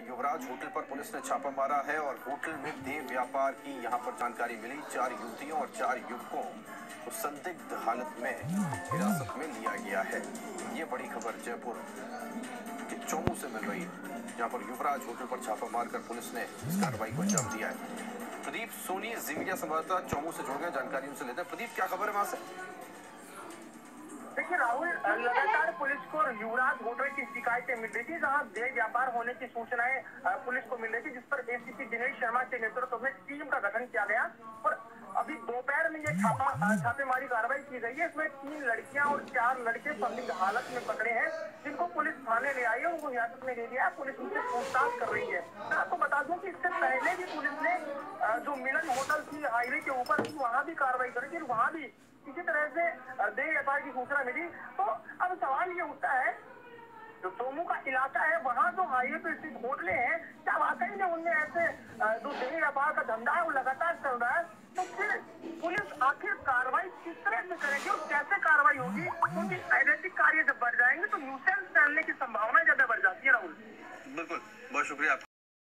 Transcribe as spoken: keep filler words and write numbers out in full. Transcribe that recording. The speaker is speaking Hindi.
युवराज होटल पर पुलिस ने छापा मारा है और होटल में देह व्यापार की यहां पर जानकारी मिली। चार युवतियों और चार युवकों को संदिग्ध हालत में हिरासत में लिया गया है। ये बड़ी खबर जयपुर के चोमू से मिल रही है, जहां पर युवराज होटल पर छापा मारकर पुलिस ने इस कार्रवाई को अंजाम दिया है। प्रदीप सोनी जी मीडिया संवाददाता चोमू से जुड़ गए, जानकारी उनसे लेते हैं। प्रदीप, क्या खबर है वहां से? देखिए राहुल, लगातार पुलिस को युवराज होटल की शिकायतें मिल रही थी, जहां देह व्यापार होने की सूचनाएं पुलिस को मिल रही थी, जिस पर एसीपी दिनेश शर्मा के नेतृत्व में टीम का गठन किया गया और अभी दोपहर में ये छापा छापेमारी कार्रवाई की गई है। इसमें तीन लड़कियां और चार लड़के संदिग्ध हालत में पकड़े हैं, जिनको पुलिस थाने ले आई है, उनको हिरासत में ले लिया है। पुलिस उनसे पूछताछ कर रही है। मैं आपको बता दूं कि इससे पहले भी पुलिस ने जो मिलन होटल थी हाईवे के ऊपर थी, वहां भी कार्रवाई करी थी, वहां भी इसी तरह से देह व्यापार की सूचना मिली। तो अब सवाल ये उठता है, जो चोमू का इलाका है, वहाँ जो हाईवे पे स्थित होटलें हैं, क्या वाकई में उनमें ऐसे जो देह व्यापार का धंधा है वो लगातार चल रहा है? तो फिर पुलिस आखिर कार्रवाई किस तरह से करेगी और कैसे कार्रवाई होगी? क्योंकि अनैतिक कार्य जब बढ़ जाएंगे तो न्यूसेंस फैलने की संभावना ज्यादा बढ़ जाती है। राहुल, बिल्कुल, बहुत शुक्रिया आपका।